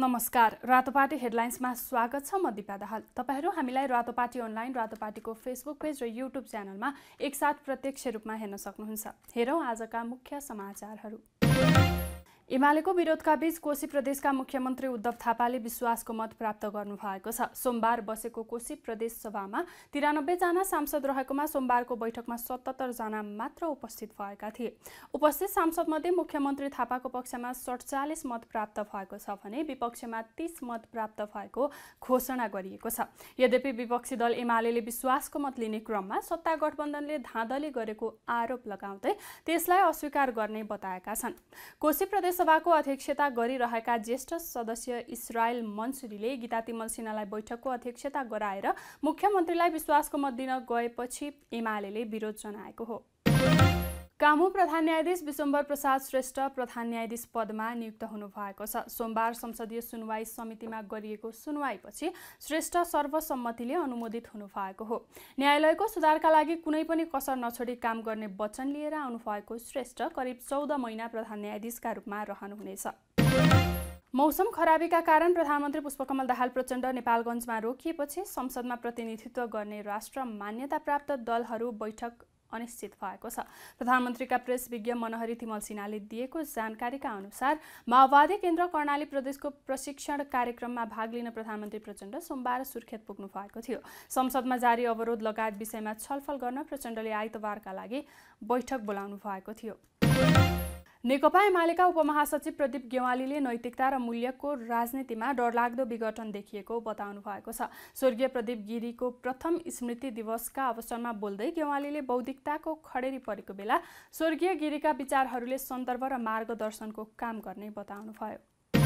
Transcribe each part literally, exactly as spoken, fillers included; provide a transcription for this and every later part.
नमस्कार, रातोपाटी हेडलाइन्समा स्वागत छ। म दिपा दाहाल। तपाईहरु हामीलाई रातोपाटी अनलाइन, रातोपाटीको फेसबुक पेज र युट्युब च्यानलमा एकसाथ प्रत्यक्ष रूपमा हेर्न सक्नुहुन्छ। हेरौं आजका मुख्य समाचारहरू। एमालेको विरोधका बीच कोशी प्रदेशका मुख्यमन्त्री उद्धव थापाले विश्वासको मत प्राप्त गर्नु भएको छ। सोमबार बसेको कोशी प्रदेश सभामा तिरानब्बे जना सांसद रहेकोमा सोमबारको बैठकमा सतहत्तर जना मात्र उपस्थित भएका थिए। उपस्थित सांसद मध्ये मुख्यमन्त्री थापाको पक्षमा सडचालीस मत प्राप्त भएको छ भने विपक्षमा तीस मत प्राप्त भएको घोषणा गरिएको छ। यद्यपि विपक्षी दल एमालेले विश्वासको मत लिने क्रममा सत्ता गठबन्धनले धाँधली गरेको आरोप लगाउँदै त्यसलाई अस्वीकार गर्ने बताएका छन्। कोशी प्रदेश सभाको अध्यक्षता गरिरहेका ज्येष्ठ सदस्य इस्रायल मन्सुरीले गीता तिमल सिन्हालाई बैठकको अध्यक्षता गराएर मुख्यमन्त्रीलाई विश्वासको मत दिन गएपछि एमालेले विरोध जनाएको हो। कामु प्रधान न्यायाधीश विशम्बर प्रसाद श्रेष्ठ प्रधान न्यायाधीश पदमा नियुक्त हुनु भएको छ। सोमबार संसदीय सुनवाई समितिमा गरिएको सुनवाईपछि श्रेष्ठ सर्वसम्मतिले अनुमोदित हुनु भएको हो। न्यायालयको सुधारका लागि कुनै पनि कसर नछोडी काम गर्ने वचन लिएर आउनु भएको श्रेष्ठ करिब चौध महिना प्रधान न्यायाधीशका रूपमा रहनुहुनेछ। मौसम खराबीका कारण प्रधानमन्त्री पुष्पकमल दाहाल प्रचण्ड नेपालगञ्जमा रोकिएपछि संसदमा प्रतिनिधित्व गर्ने राष्ट्र मान्यता प्राप्त दलहरू बैठक अनिश्चित भएको छ। प्रधानमन्त्रीका प्रेस विज्ञ मनहरी तिमल सिन्हाले दिएको जानकारीका अनुसार माओवादी केन्द्र कर्णाली प्रदेशको प्रशिक्षण कार्यक्रममा भाग लिन प्रधानमन्त्री प्रचण्ड सोमबार सुर्खेत पुग्नु भएको थियो। संसदमा जारी अवरोध लगायत विषयमा छलफल गर्न प्रचण्डले आइतबारका लागि बैठक बोलाउनु भएको थियो। नेकपा एमालेका उपमहासचिव प्रदीप गेवालीले नैतिकता र मूल्यको राजनीतिमा डरलाग्दो विघटन देखिएको बताउनु भएको छ। स्वर्गीय प्रदीप गिरीको प्रथम स्मृति दिवसका अवसरमा बोल्दै गेवालीले बौद्धिकताको खडेरी परेको बेला स्वर्गीय गिरीका विचारहरूले सन्दर्भ र मार्गदर्शनको काम गर्ने बताउनुभयो।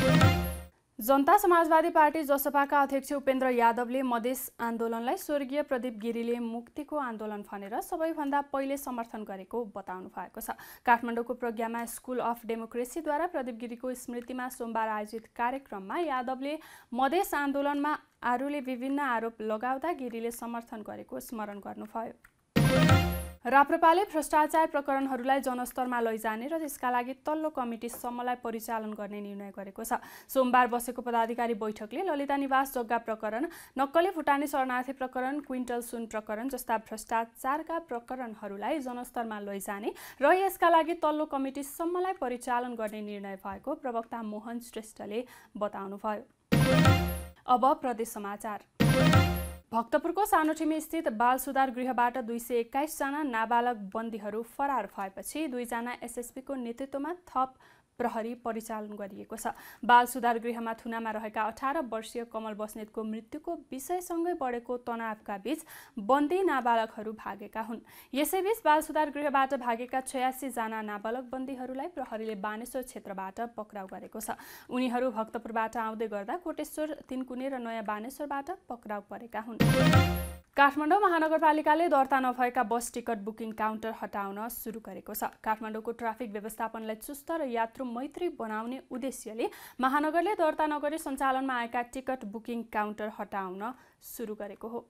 जनता समाजवादी पार्टी जसपाका अध्यक्ष उपेन्द्र यादवले मधेस आन्दोलनलाई स्वर्गीय प्रदीप गिरीले मुक्तिको आन्दोलन भनेर सबैभन्दा पहिले समर्थन गरेको बताउनु भएको छ। काठमाडौँको प्रज्ञामा स्कुल अफ डेमोक्रेसीद्वारा प्रदीप गिरीको स्मृतिमा सोमबार आयोजित कार्यक्रममा यादवले मधेस आन्दोलनमा आरूले विभिन्न आरोप लगाउँदा गिरीले समर्थन गरेको स्मरण गर्नुभयो। राप्रपाले भ्रष्टाचार प्रकरणहरूलाई जनस्तरमा लैजाने र त्यसका लागि तल्लो कमिटीसम्मलाई परिचालन गर्ने निर्णय गरेको छ। सोमबार बसेको पदाधिकारी बैठकले ललिता निवास जग्गा प्रकरण, नक्कली भुटानी शरणार्थी प्रकरण, क्विन्टल सुन प्रकरण जस्ता भ्रष्टाचारका प्रकरणहरूलाई जनस्तरमा लैजाने र यसका लागि तल्लो कमिटीसम्मलाई परिचालन गर्ने निर्णय भएको प्रवक्ता मोहन श्रेष्ठले बताउनुभयो। अब प्रदेश समाचार। भक्तपुरको सानोठिमी स्थित बाल सुधार गृहबाट दुई सय एक्काइस जना नाबालक बन्दीहरू फरार भएपछि दुईजना एसएसपीको नेतृत्वमा थप प्रहरी परिचालन गरिएको छ। बाल सुधार गृहमा थुनामा रहेका अठार वर्षीय कमल बस्नेतको मृत्युको विषयसँगै बढेको तनावका बीच बन्दी नाबालकहरू भागेका हुन्। यसैबीच बाल सुधार गृहबाट भागेका छयासी जना नाबालक बन्दीहरूलाई प्रहरीले बानेश्वर क्षेत्रबाट पक्राउ गरेको छ। उनीहरू भक्तपुरबाट आउँदै गर्दा कोटेश्वर, तीनकुने र नयाँ बानेश्वरबाट पक्राउ परेका हुन्। काठमाडौँ महानगरपालिकाले दर्ता नभएका बस टिकट बुकिङ काउन्टर हटाउन सुरु गरेको छ। काठमाडौँको ट्राफिक व्यवस्थापनलाई चुस्त र यात्रु मैत्री बनाउने उद्देश्यले महानगरले दर्ता नगरी सञ्चालनमा आएका टिकट बुकिङ काउन्टर हटाउन सुरु गरेको हो।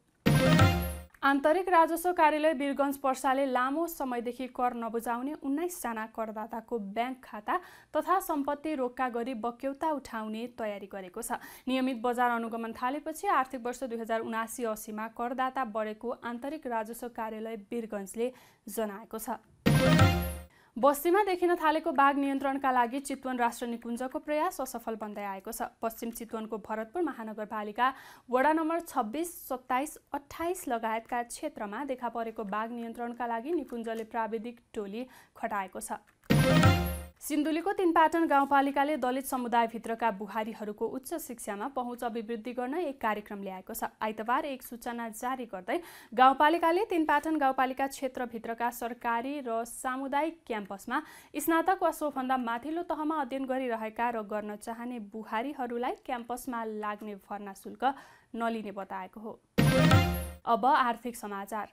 आन्तरिक राजस्व कार्यालय वीरगञ्ज पर्साले लामो समयदेखि कर नबुझाउने उन्नाइस जना करदाताको ब्याङ्क खाता तथा सम्पत्ति रोक्का गरी बक्यौता उठाउने तयारी गरेको छ। नियमित बजार अनुगमन थालेपछि आर्थिक वर्ष दुई हजार उनासी अस्सीमा करदाता बढेको आन्तरिक राजस्व कार्यालय वीरगञ्जले जनाएको छ। बस्तीमा देखिन थालेको बाघ नियन्त्रणका लागि चितवन राष्ट्र निकुञ्जको प्रयास असफल बन्दै आएको छ। पश्चिम चितवनको भरतपुर महानगरपालिका वडा नम्बर छब्बिस, सत्ताइस, अठाइस लगायतका क्षेत्रमा देखा परेको बाघ नियन्त्रणका लागि निकुञ्जले प्राविधिक टोली खटाएको छ। सिन्धुलीको तीनपाटन गाउँपालिकाले दलित समुदायभित्रका बुहारीहरूको उच्च शिक्षामा पहुँच अभिवृद्धि गर्न एक कार्यक्रम ल्याएको छ। आइतबार एक सूचना जारी गर्दै गाउँपालिकाले तीनपाटन गाउँपालिका क्षेत्रभित्रका सरकारी र सामुदायिक क्याम्पसमा स्नातक वा सोभन्दा माथिल्लो तहमा अध्ययन गरिरहेका र गर्न चाहने बुहारीहरूलाई क्याम्पसमा लाग्ने भर्ना शुल्क नलिने बताएको हो। अब आर्थिक समाचार।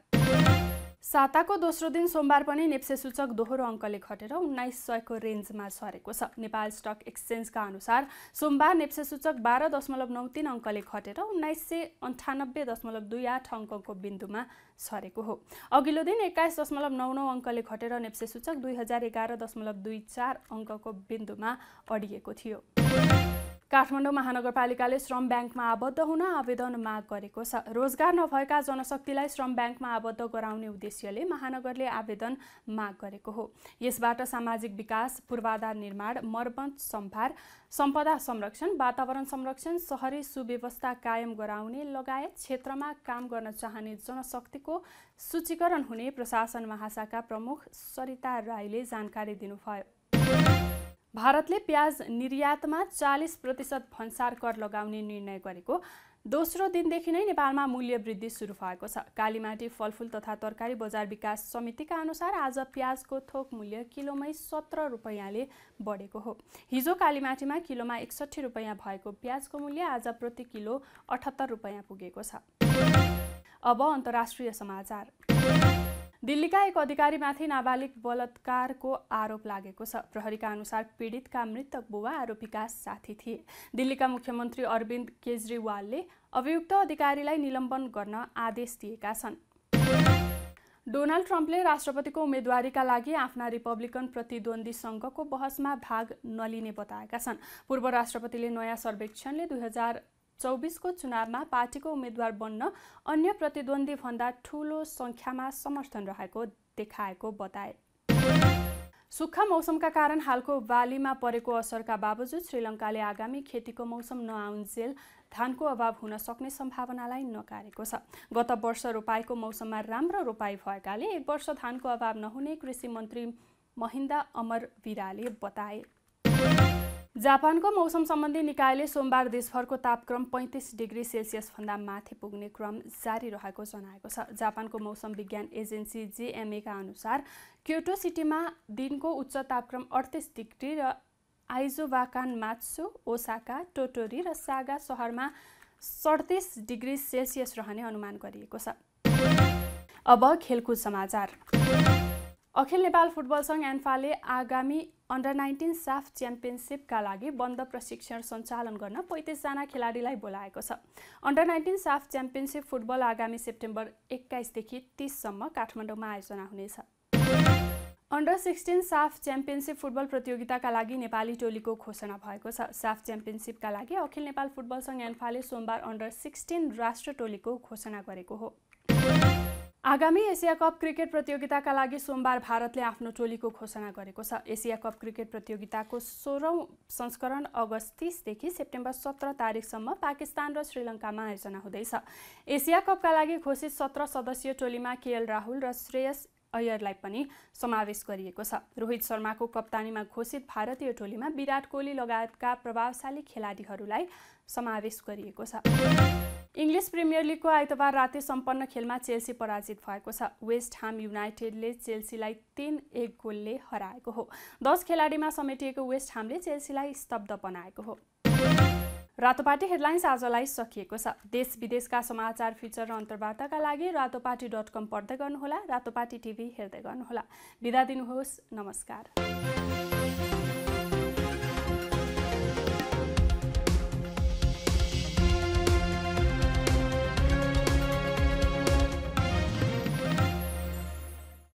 साताको दोस्रो दिन सोमबार पनि नेप्से सूचक दोहोरो अङ्कले घटेर उन्नाइस सयको रेन्जमा सरेको छ। नेपाल स्टक एक्सचेन्जका अनुसार सोमबार नेप्से सूचक बाह्र दशमलव नौ तीन अङ्कले घटेर उन्नाइस सय अन्ठानब्बे दशमलव दुई आठ अङ्कको बिन्दुमा सरेको हो। अघिल्लो दिन एक्काइस दशमलव नौ नौ अङ्कले घटेर नेप्से सूचक दुई हजार एघार दशमलव दुई चार अङ्कको बिन्दुमा अडिएको थियो। काठमाडौँ महानगरपालिकाले श्रम ब्याङ्कमा आबद्ध हुन आवेदन माग गरेको छ। रोजगार नभएका जनशक्तिलाई श्रम ब्याङ्कमा आबद्ध गराउने उद्देश्यले महानगरले आवेदन माग गरेको हो। यसबाट सामाजिक विकास, पूर्वाधार निर्माण, मर्मत सम्भार, सम्पदा संरक्षण, वातावरण संरक्षण, शहरी सुव्यवस्था कायम गराउने लगायत क्षेत्रमा काम गर्न चाहने जनशक्तिको सूचीकरण हुने प्रशासन महाशाखा प्रमुख सरिता राईले जानकारी दिनुभयो। भारतले प्याज निर्यातमा चालीस प्रतिशत भन्सार कर लगाउने निर्णय गरेको दोस्रो दिनदेखि नै नेपालमा मूल्य वृद्धि सुरु भएको छ। कालीमाटी फलफुल तथा तरकारी बजार विकास समितिका अनुसार आज प्याजको थोक मूल्य किलोमै सत्र रुपैयाँले बढेको हो। हिजो कालीमाटीमा किलोमा एकसठी रुपैयाँ भएको प्याजको मूल्य आज प्रति किलो अठहत्तर रुपैयाँ पुगेको छ। अब अन्तर्राष्ट्रिय समाचार। दिल्लीका एक अधिकारीमाथि नाबालिग बलात्कारको आरोप लागेको छ। प्रहरीका अनुसार पीडितका मृतक बुबा आरोपीका साथी थिए। दिल्लीका मुख्यमन्त्री अरविन्द केजरीवालले अभियुक्त अधिकारीलाई निलम्बन गर्न आदेश दिएका छन्। डोनाल्ड ट्रम्पले राष्ट्रपतिको उम्मेदवारीका लागि आफ्ना रिपब्लिकन प्रतिद्वन्द्वीसँगको बहसमा भाग नलिने बताएका छन्। पूर्व राष्ट्रपतिले नयाँ सर्वेक्षणले दुई हजार चौबिसको चुनावमा पार्टीको उम्मेद्वार बन्न अन्य प्रतिद्वन्दी भन्दा ठूलो संख्यामा समर्थन रहेको देखाएको बताए। सुक्खा मौसमका कारण हालको बालीमा परेको असरका बावजुद श्रीलङ्काले आगामी खेतीको मौसम नआउन्जेल धानको अभाव हुन सक्ने सम्भावनालाई नकारेको छ। गत वर्ष रोपाईको मौसममा राम्रो रोपाई भएकाले एक वर्ष धानको अभाव नहुने कृषि मन्त्री महिन्दा अमरवीराले बताए। जापानको मौसम सम्बन्धी निकायले सोमबार देशभरको तापक्रम पैंतिस डिग्री सेल्सियस भन्दा माथि पुग्ने क्रम जारी रहेको जनाएको छ। जापानको मौसम विज्ञान एजेन्सी जेएमएका अनुसार क्योटो सिटीमा दिनको उच्च तापक्रम अडतीस डिग्री र आइजोवाकान मात्सु, ओसाका, टोटोरी र सागा शहरमा सडतीस डिग्री सेल्सियस रहने अनुमान गरिएको छ। अब खेलकुद समाचार। अखिल नेपाल फुटबल संघ एन्फाले आगामी अन्डर नाइन्टिन साफ च्याम्पियनसिपका लागि बन्द प्रशिक्षण सञ्चालन गर्न पैंतिस जना खेलाडीलाई बोलाएको छ। Under nineteen SAFF championship football आगामी सेप्टेम्बर एक्काइसदेखि तीससम्म काठमाडौँमा आयोजना हुनेछ। Under sixteen SAFF championship football प्रतियोगिताका लागि नेपाली टोलीको घोषणा भएको छ। साफ च्याम्पियनसिपका लागि अखिल नेपाल फुटबल संघ एन्फाले सोमबार अन्डर सिक्सटिन राष्ट्र टोलीको घोषणा गरेको हो। आगामी एसिया कप क्रिकेट प्रतियोगिताका लागि सोमबार भारतले आफ्नो टोलीको घोषणा गरेको छ। एसिया कप क्रिकेट प्रतियोगिताको सोह्रौं संस्करण अगस्त तीसदेखि सेप्टेम्बर सत्र तारिकसम्म पाकिस्तान र श्रीलङ्कामा आयोजना हुँदैछ। एसिया कपका लागि घोषित सत्र सदस्यीय टोलीमा केएल राहुल र श्रेयस अय्यरलाई पनि समावेश गरिएको छ। रोहित शर्माको कप्तानीमा घोषित भारतीय टोलीमा विराट कोहली लगायतका प्रभावशाली खेलाडीहरूलाई समावेश गरिएको छ। इङ्ग्लिस प्रिमियर लिगको आइतबार राति सम्पन्न खेलमा चेल्सी पराजित भएको छ। वेस्ट हाम युनाइटेडले चेल्सीलाई तीन एक गोलले हराएको हो। दस खेलाडीमा समेटिएको वेस्ट हामले चेल्सीलाई स्तब्ध बनाएको हो। रातोपाटी हेडलाइन्स आजलाई सकिएको छ। देश विदेशका समाचार फिचर र अन्तर्वार्ताका लागि रातोपाटी डट कम पढ्दै गर्नुहोला। रातोपाटी टिभी हेर्दै गर्नुहोला। बिदा दिनुहोस्। नमस्कार।